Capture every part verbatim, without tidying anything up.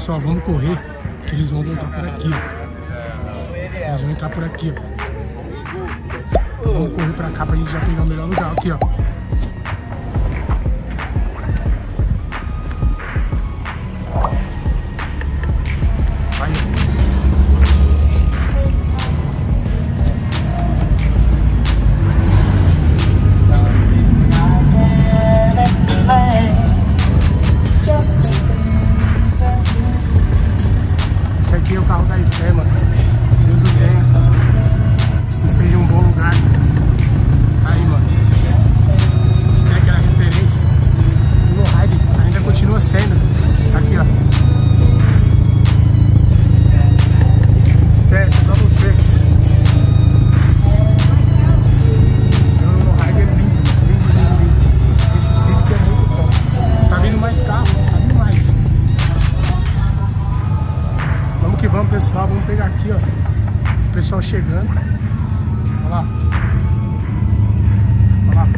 pessoal, vamos correr, que eles vão voltar por aqui, ó. Eles vão entrar por aqui, ó. Vamos correr pra cá pra gente já pegar o melhor lugar, aqui, ó. Esse aqui é o carro da Esté, mano. Deus o tenha. Esteja em um bom lugar. Aí, mano. Esté, aquela referência. O lowrider ainda continua sendo. Aqui, ó. Esté, é pra você. O lowrider é lindo, lindo, lindo, lindo. Esse Civic é muito bom. Tá vindo mais carro, tá vindo mais. Vamos que vamos, pessoal. Vamos pegar aqui, ó. O pessoal chegando. Olha lá. Olha lá.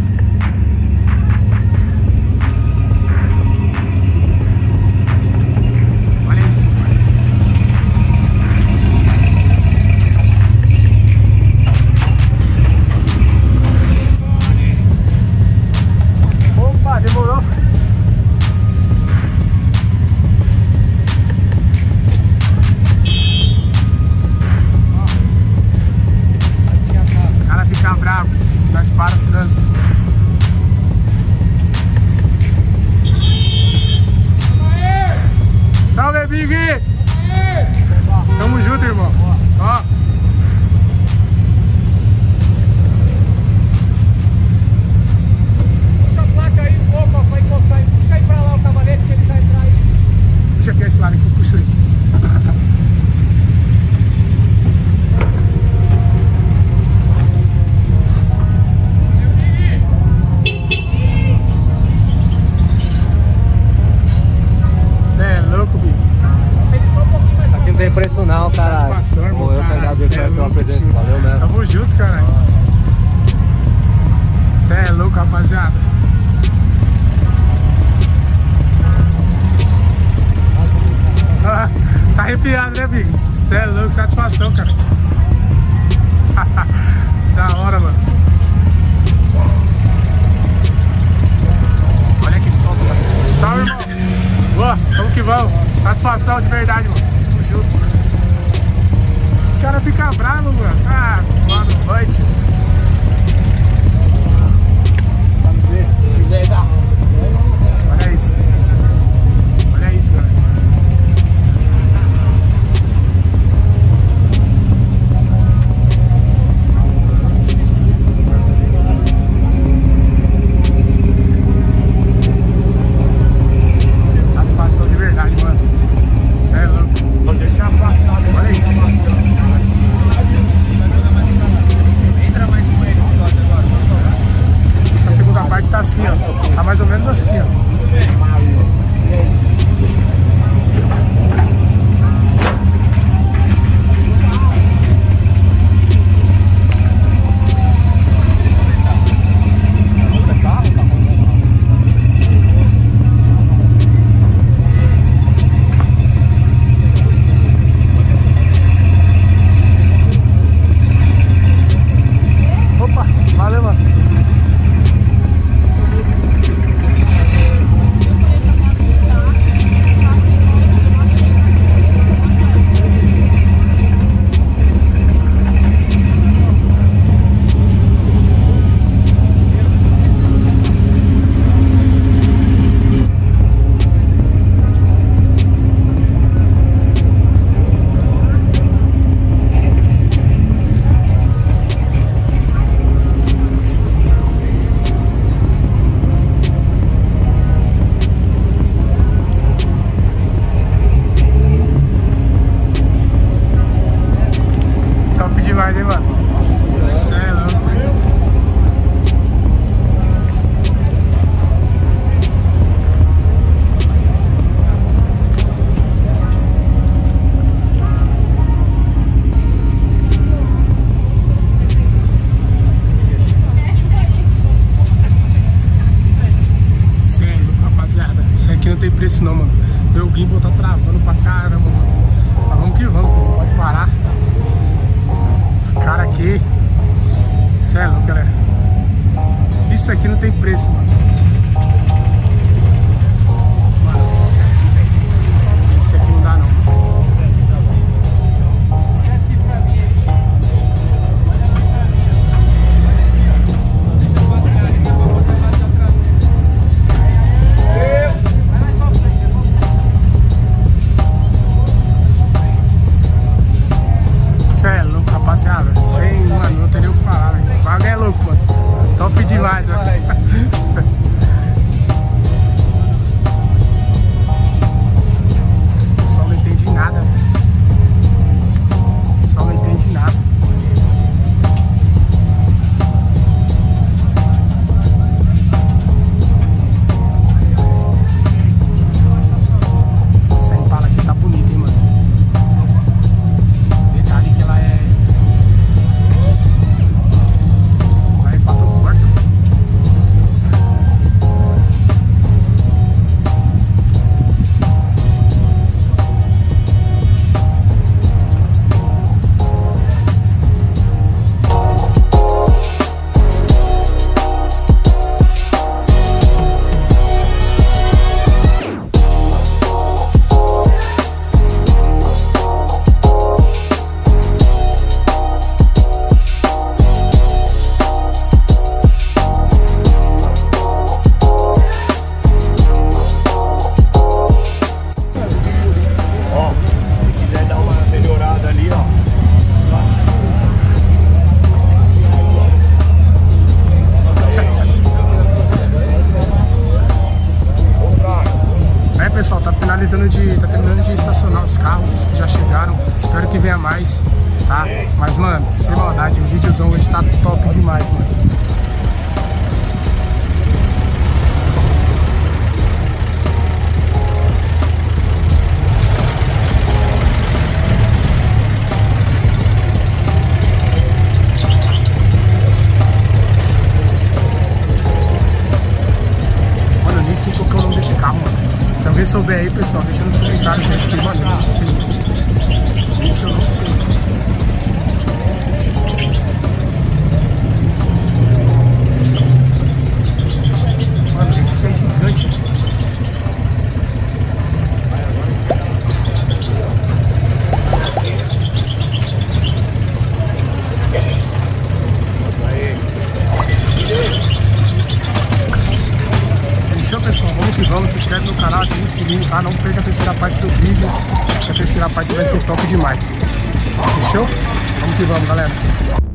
Olha isso. Opa, demorou. Fica bravo, nós para o trânsito. Salve, Big! Tamo junto, irmão. Ó. Puxa a placa aí um pouco, vai encostar aí. Puxa aí pra lá o cavalete que ele vai entrar aí. Puxa aqui esse lado que eu puxo isso. Aqui não tem preço não, cara. Pô, eu quero agradecer pela presença, valeu mesmo. Tamo junto, cara. Cê é louco, rapaziada. Tá arrepiado, né, Big? Cê é louco, satisfação, cara. Da hora, mano. Olha que top, mano. Salve, irmão. Boa, vamos que vamos. Satisfação de verdade, mano. Tamo junto, mano. Os caras ficam bravos, mano. Ah, boa noite. Vamos ver. Olha isso. Olha isso, galera. Satisfação de verdade, mano. É louco. Olha isso. Entra mais com ele. Essa segunda parte tá assim, ó. Tá mais preço não, mano. Meu gimbal tá travando pra caramba, mano. Mas vamos que vamos, filho. Não pode parar. Os caras aqui. Cê é louco, galera. Isso aqui não tem preço, mano. Mano, esse aqui, velho. Esse aqui não dá, não. Cê é louco, rapaziada. Sem, mano, não tem nem o que falar, velho. O bagulho é louco, mano. Top demais, velho. O pessoal não entende nada, velho. O pessoal não entende nada. Essa Impala aqui tá bonita, hein, mano. Detalhe que ela é... Ela é quatro portas. Pessoal, tá finalizando de. tá terminando de estacionar os carros, os que já chegaram. Espero que venha mais, tá? Mas, mano, sem maldade, o videozão hoje tá top demais, mano. Mano, eu nem sei qual que é o nome desse carro, mano. Se alguém souber aí, pessoal, deixa nos comentários, porque, mano, eu não sei. Isso eu não sei. Mano, esse é gigante. Fechou, pessoal? Vamos que vamos. Se inscreve no canal, ativa o sininho, tá? Não perca a terceira parte do vídeo. A terceira parte vai ser top demais. Fechou? Vamos que vamos, galera.